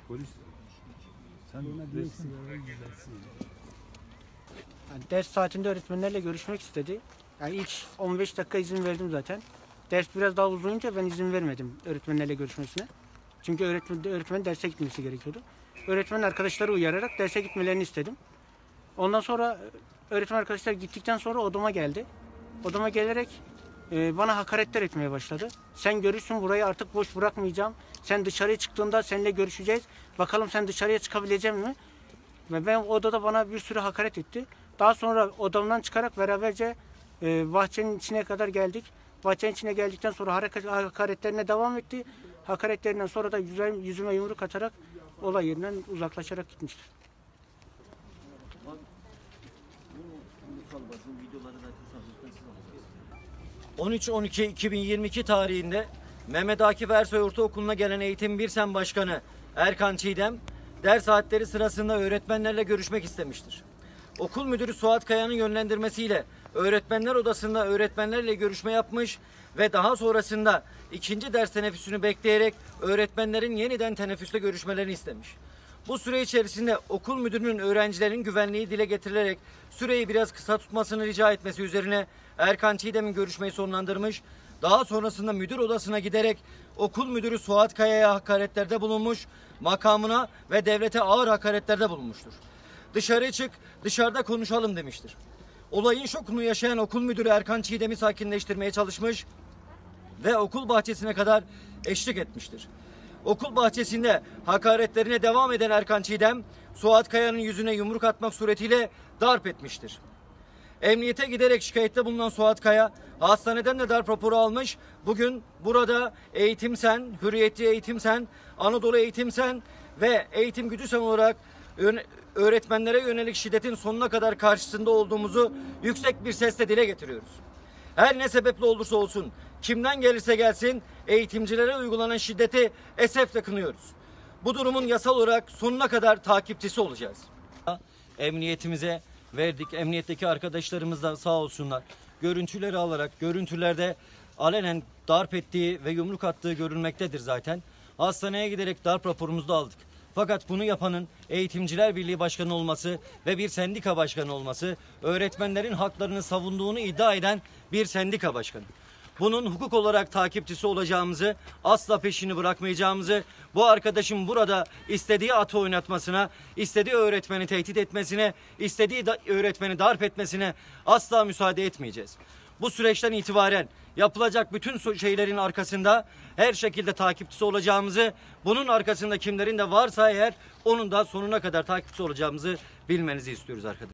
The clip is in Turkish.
Polis. Sen resim. Yani ders saatinde öğretmenlerle görüşmek istedi. Yani ilk 15 dakika izin verdim zaten. Ders biraz daha uzayınca ben izin vermedim öğretmenlerle görüşmesine. Çünkü öğretmen derse gitmesi gerekiyordu. Öğretmen arkadaşları uyararak derse gitmelerini istedim. Ondan sonra öğretmen arkadaşlar gittikten sonra odama geldi. Odama gelerek bana hakaretler etmeye başladı. Sen görürsün, burayı artık boş bırakmayacağım. Sen dışarıya çıktığında seninle görüşeceğiz. Bakalım sen dışarıya çıkabilecek mi? Ve ben odada bana bir sürü hakaret etti. Daha sonra odamdan çıkarak beraberce bahçenin içine kadar geldik. Bahçenin içine geldikten sonra hakaretlerine devam etti. Hakaretlerinden sonra da yüzüme yumruk atarak olay yerinden uzaklaşarak gitmiştir. 13-12-2022 tarihinde Mehmet Akif Ersoy Ortaokulu'na gelen Eğitim Birsen Başkanı Erkan Çiğdem, ders saatleri sırasında öğretmenlerle görüşmek istemiştir. Okul müdürü Suat Kaya'nın yönlendirmesiyle öğretmenler odasında öğretmenlerle görüşme yapmış ve daha sonrasında ikinci ders teneffüsünü bekleyerek öğretmenlerin yeniden teneffüste görüşmelerini istemiş. Bu süre içerisinde okul müdürünün öğrencilerin güvenliği dile getirilerek süreyi biraz kısa tutmasını rica etmesi üzerine Erkan Çiğdem'in görüşmeyi sonlandırmış. Daha sonrasında müdür odasına giderek okul müdürü Suat Kaya'ya hakaretlerde bulunmuş, makamına ve devlete ağır hakaretlerde bulunmuştur. Dışarı çık, dışarıda konuşalım demiştir. Olayın şokunu yaşayan okul müdürü Erkan Çiğdem'i sakinleştirmeye çalışmış ve okul bahçesine kadar eşlik etmiştir. Okul bahçesinde hakaretlerine devam eden Erkan Çiğdem, Suat Kaya'nın yüzüne yumruk atmak suretiyle darp etmiştir. Emniyete giderek şikayette bulunan Suat Kaya, hastaneden de darp raporu almış. Bugün burada Eğitim Sen, Hürriyetçi Eğitim Sen, Anadolu Eğitim Sen ve Eğitim Gücü Sen olarak öğretmenlere yönelik şiddetin sonuna kadar karşısında olduğumuzu yüksek bir sesle dile getiriyoruz. Her ne sebeple olursa olsun, kimden gelirse gelsin, eğitimcilere uygulanan şiddeti esefle kınıyoruz. Bu durumun yasal olarak sonuna kadar takipçisi olacağız. Emniyetimize verdik. Emniyetteki arkadaşlarımız da sağ olsunlar. Görüntüleri alarak, görüntülerde alenen darp ettiği ve yumruk attığı görülmektedir zaten. Hastaneye giderek darp raporumuzu da aldık. Fakat bunu yapanın Eğitimciler Birliği Başkanı olması ve bir sendika başkanı olması, öğretmenlerin haklarını savunduğunu iddia eden bir sendika başkanı. Bunun hukuk olarak takipçisi olacağımızı, asla peşini bırakmayacağımızı, bu arkadaşın burada istediği atı oynatmasına, istediği öğretmeni tehdit etmesine, istediği öğretmeni darp etmesine asla müsaade etmeyeceğiz. Bu süreçten itibaren yapılacak bütün şeylerin arkasında her şekilde takipçisi olacağımızı, bunun arkasında kimlerin de varsa eğer onun da sonuna kadar takipçisi olacağımızı bilmenizi istiyoruz arkadaşlar.